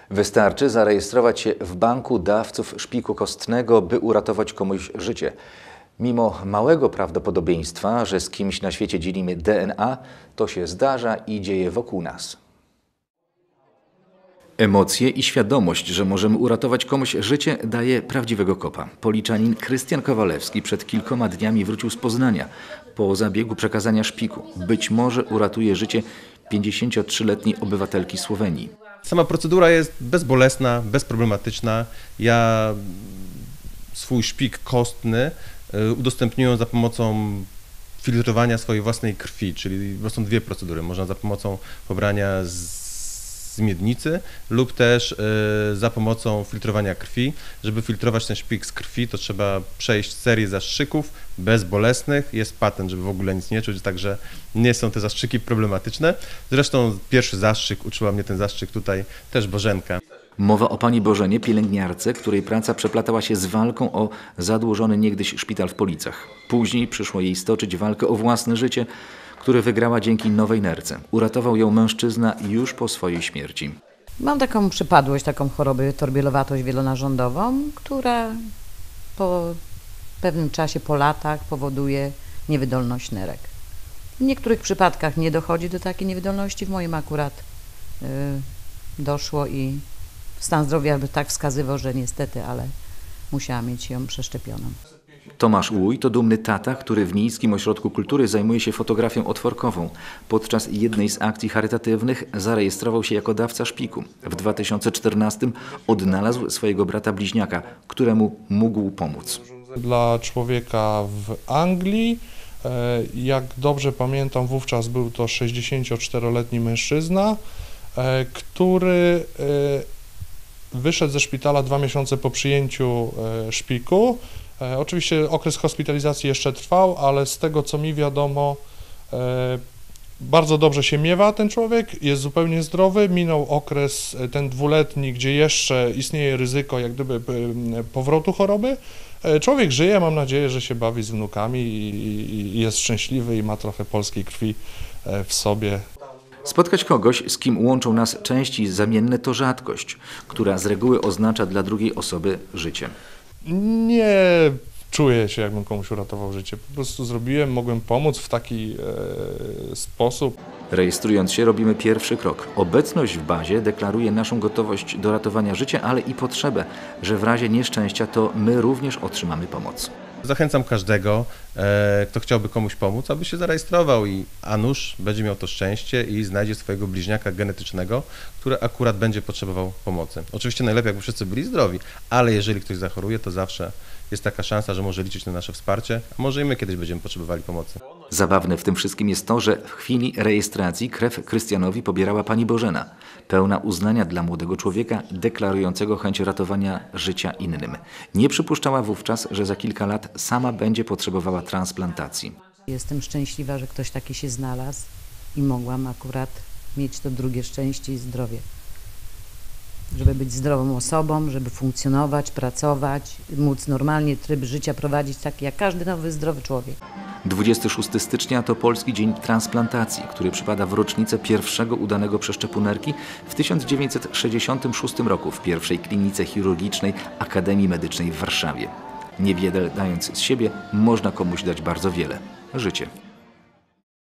Wystarczy zarejestrować się w banku dawców szpiku kostnego, by uratować komuś życie. Mimo małego prawdopodobieństwa, że z kimś na świecie dzielimy DNA, to się zdarza i dzieje wokół nas. Emocje i świadomość, że możemy uratować komuś życie, daje prawdziwego kopa. Policzanin Krystian Kowalewski przed kilkoma dniami wrócił z Poznania po zabiegu przekazania szpiku. Być może uratuje życie 53-letniej obywatelki Słowenii. Sama procedura jest bezbolesna, bezproblematyczna. Ja swój szpik kostny udostępniłem za pomocą filtrowania swojej własnej krwi, czyli są dwie procedury. Można za pomocą pobrania z miednicy lub też za pomocą filtrowania krwi. Żeby filtrować ten szpik z krwi, to trzeba przejść serię zastrzyków bezbolesnych. Jest patent, żeby w ogóle nic nie czuć, także nie są te zastrzyki problematyczne. Zresztą pierwszy zastrzyk, uczyła mnie ten zastrzyk tutaj też Bożenka. Mowa o pani Bożenie, pielęgniarce, której praca przeplatała się z walką o zadłużony niegdyś szpital w Policach. Później przyszło jej stoczyć walkę o własne życie, które wygrała dzięki nowej nerce. Uratował ją mężczyzna już po swojej śmierci. Mam taką przypadłość, taką chorobę torbielowatość wielonarządową, która po pewnym czasie, po latach powoduje niewydolność nerek. W niektórych przypadkach nie dochodzi do takiej niewydolności, w moim akurat doszło i stan zdrowia by tak wskazywał, że niestety, ale musiałam mieć ją przeszczepioną. Tomasz Łuj to dumny tata, który w Miejskim Ośrodku Kultury zajmuje się fotografią otworkową. Podczas jednej z akcji charytatywnych zarejestrował się jako dawca szpiku. W 2014 odnalazł swojego brata bliźniaka, któremu mógł pomóc. Dla człowieka w Anglii, jak dobrze pamiętam, wówczas był to 64-letni mężczyzna, który wyszedł ze szpitala 2 miesiące po przyjęciu szpiku. Oczywiście okres hospitalizacji jeszcze trwał, ale z tego co mi wiadomo, bardzo dobrze się miewa ten człowiek, jest zupełnie zdrowy, minął okres ten 2-letni, gdzie jeszcze istnieje ryzyko jak gdyby powrotu choroby. Człowiek żyje, mam nadzieję, że się bawi z wnukami i jest szczęśliwy i ma trochę polskiej krwi w sobie. Spotkać kogoś, z kim łączą nas części zamienne, to rzadkość, która z reguły oznacza dla drugiej osoby życie. Nie czuję się, jakbym komuś uratował życie. Po prostu zrobiłem, mogłem pomóc w taki sposób. Rejestrując się, robimy pierwszy krok. Obecność w bazie deklaruje naszą gotowość do ratowania życia, ale i potrzebę, że w razie nieszczęścia to my również otrzymamy pomoc. Zachęcam każdego, kto chciałby komuś pomóc, aby się zarejestrował i a nuż będzie miał to szczęście i znajdzie swojego bliźniaka genetycznego, który akurat będzie potrzebował pomocy. Oczywiście najlepiej, jakby wszyscy byli zdrowi, ale jeżeli ktoś zachoruje, to zawsze jest taka szansa, że może liczyć na nasze wsparcie, a może i my kiedyś będziemy potrzebowali pomocy. Zabawne w tym wszystkim jest to, że w chwili rejestracji krew Krystianowi pobierała pani Bożena, pełna uznania dla młodego człowieka deklarującego chęć ratowania życia innym. Nie przypuszczała wówczas, że za kilka lat sama będzie potrzebowała transplantacji. Jestem szczęśliwa, że ktoś taki się znalazł i mogłam akurat mieć to drugie szczęście i zdrowie. Żeby być zdrową osobą, żeby funkcjonować, pracować, móc normalnie tryb życia prowadzić taki jak każdy nowy, zdrowy człowiek. 26 stycznia to Polski Dzień Transplantacji, który przypada w rocznicę pierwszego udanego przeszczepu nerki w 1966 roku w pierwszej klinice chirurgicznej Akademii Medycznej w Warszawie. Niewiele dając z siebie, można komuś dać bardzo wiele – życie.